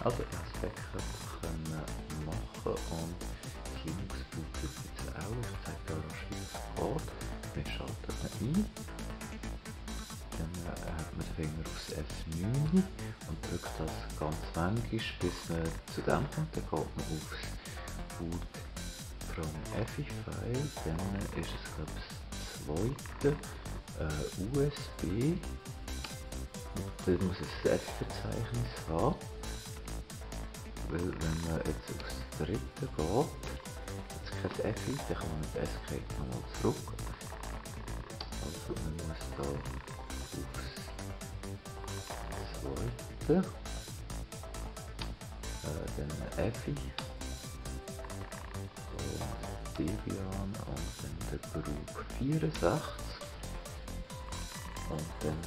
Also ich habe das Backup können machen und das Linux-Boot jetzt auch. Ich zeige euch rasch, wie das geht. Wir schalten es ein. Dann hat man den Finger aufs F9 und drückt das ganz manchmal, bis man zu dem kommt. Dann geht man aufs Boot from FI-File. Dann ist es, glaube ich, das zweite USB. Dann muss es ein F-Verzeichnis haben. Weil wenn man jetzt aufs dritte geht, jetzt kein FI, dann kann man mit Escape nochmal zurück. Also man muss da aufs zweite, dann FI und Debian und dann der Group 64 und dann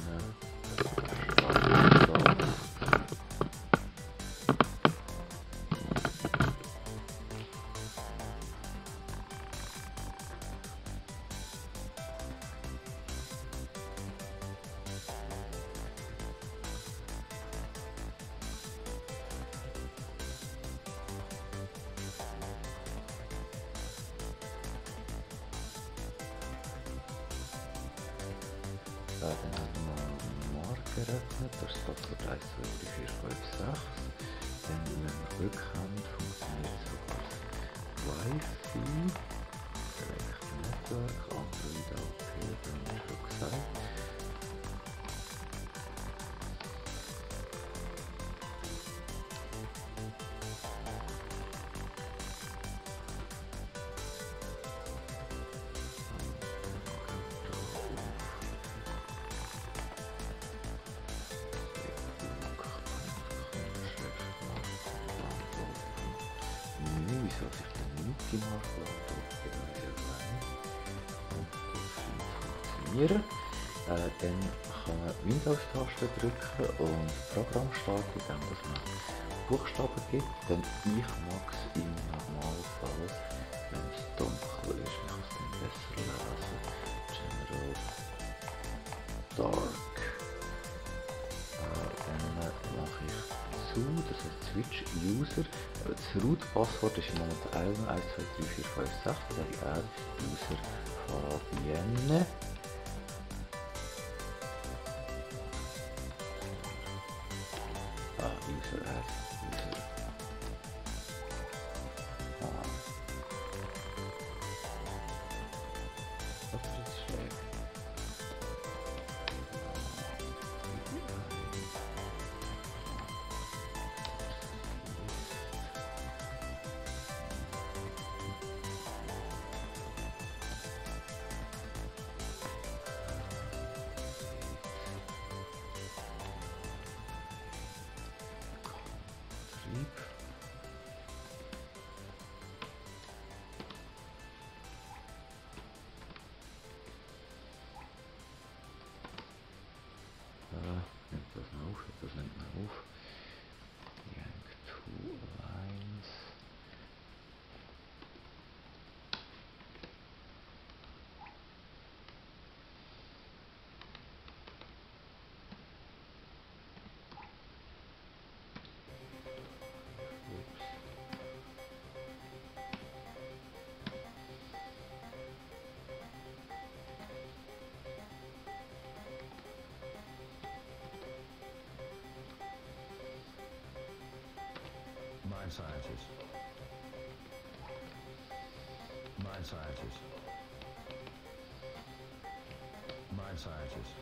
dann haben wir Mark gerechnet, das ist Passwort 1, 2, 3, 4, 5, 6. Dann, wenn wir Glück haben, funktioniert sogar das Wi-Fi, Select Network, Android AP, das haben wir schon gesagt. Wieso sich der Nike nachlädt, und das scheint zu funktionieren. Dann kann man Windows-Taste drücken und das Programm starten, indem man Buchstaben gibt. Dann ich mag es im Normalfall, wenn es dunkel ist, ich kann es dann besser lesen. General Dark. Dann mache ich zu, das heißt Switch User. Das Root-Passwort ist im Moment 1, 2, 3, 4, 5, 6. Das habe ich auch. User Fabienne. User Ad. User. Was ist jetzt schlecht? Nimmt das mal auf, das nimmt man auf. Yank two lines. Mind scientist. Mind scientist. Mind scientist.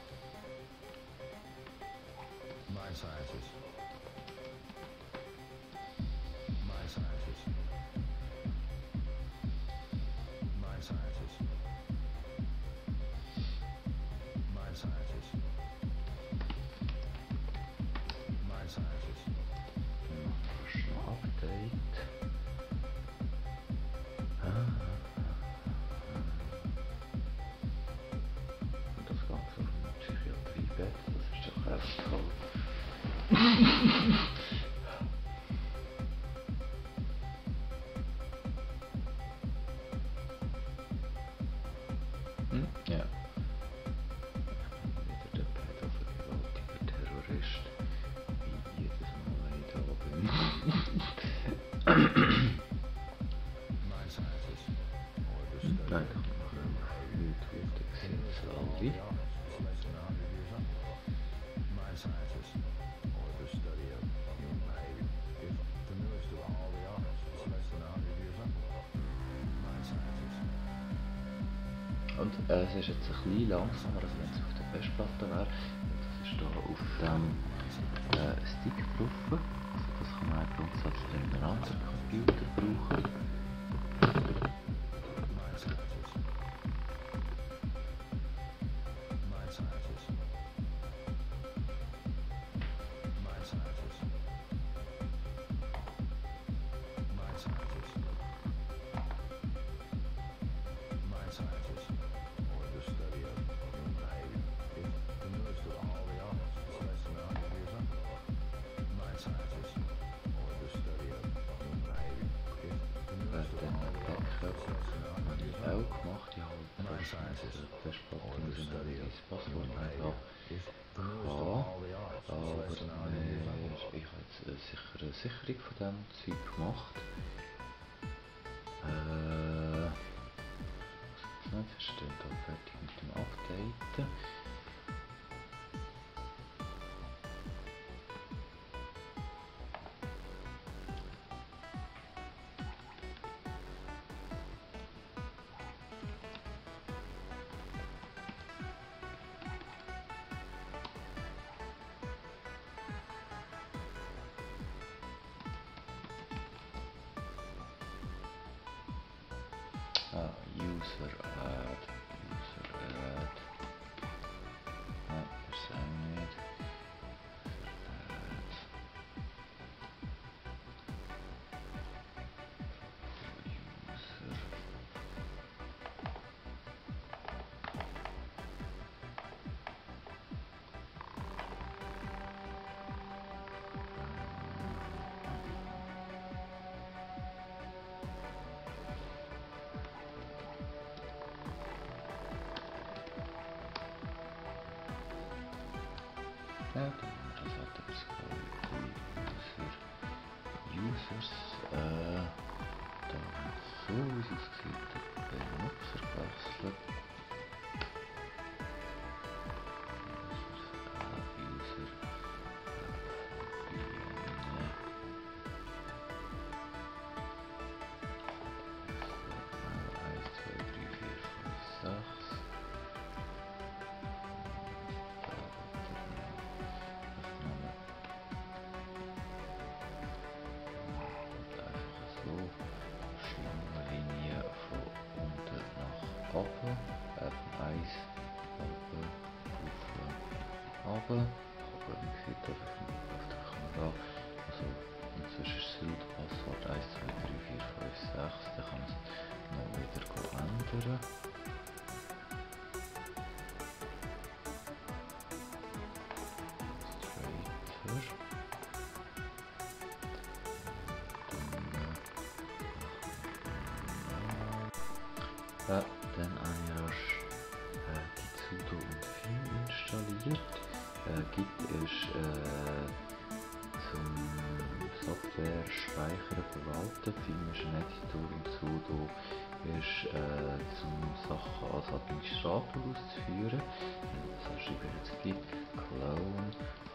Mind scientist. Mind scientist. Mind scientist. Mind scientist. Mind scientist. Update. Und das Ganze auf einem Psychiatriebett, das ist doch einfach toll. Ja. Wieder der pädophiler Terrorist, wie jedes Mal, wenn ich da bin. es ist jetzt ein bisschen langsamer, als wenn es auf der Festplatte wäre. Das ist hier auf dem Stick drauf. Also das kann man grundsätzlich in einem anderen Computer brauchen. Sicherung von diesem Zeug gemacht. Was nicht verstehen, da fertig mit dem Updaten. User add. Nein, das ist auch nicht. Ja, dann das hat jetzt Users, da so wie es aussieht, den Nutzer gewechselt. User, oben, von 1 oben, runter, aber man sieht einfach nicht auf der Kamera, also inzwischen ist das Root-Passwort 1, 2, 3, 4, 5, 6, dann kann man es noch wieder ändern. Dann habe ich rasch die sudo und Vim installiert. Git ist zum Software speichern, verwalten, Vim ist ein Editor und sudo ist zum Sachen als Administrator auszuführen. Das schreibe ich jetzt Git clone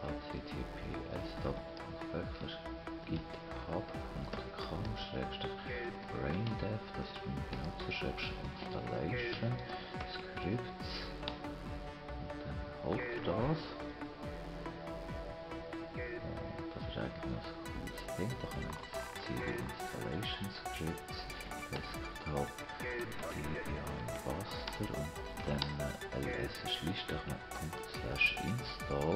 https://github.com/braindev, das ist mein Benutzerschrägstrich Installation, Scripts und dann halt das. Das ist eigentlich noch ein cooles Ding, da kann man CD Installation Scripts, Desktop, DBA und Buster und dann ls ist Liste.install.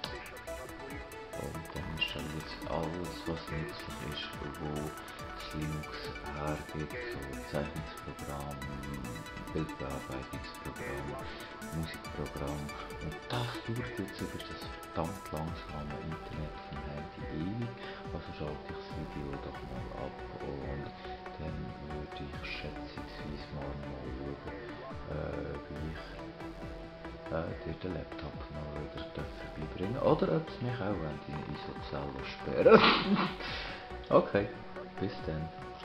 Und dann installiert es alles, was nützlich ist, wo das Linux hergibt, so Zeichnungsprogramm, Bildbearbeitungsprogramm, Musikprogramm. Und das dauert jetzt über das verdammt langsame Internet vom Handy ewig. Also schalte ich das Video doch mal ab und dann würde ich schätzungsweise mal schauen, wie ich den Laptop noch wieder vorbeibringen. Oder ob es mich auch in die ISO-Zelle sperren. Okay, bis dann.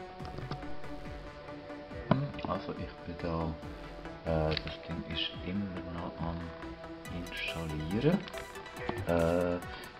Also ich bin da, das Ding ist immer noch am installieren.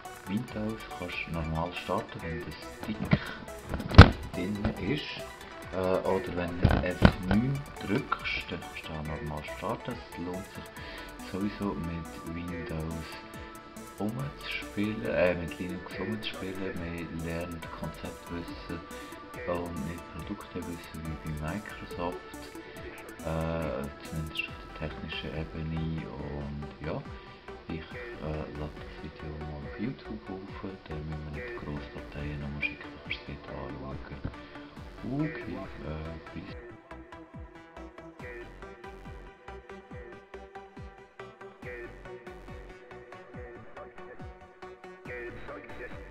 Windows kannst du normal starten, wenn das Stick drin ist. Oder wenn du F9 drückst, dann kannst du auch normal starten. Es lohnt sich sowieso mit Windows umzuspielen, mit Linux umzuspielen. Wir lernen Konzeptwissen und nicht Produktewissen wie bei Microsoft, zumindest auf der technischen Ebene. Und ja, ich lade das Video mal auf YouTube auf, dann müssen wir nicht grosse Dateien nochmal schicken, kannst du es dort anschauen. Okay, peace. Success.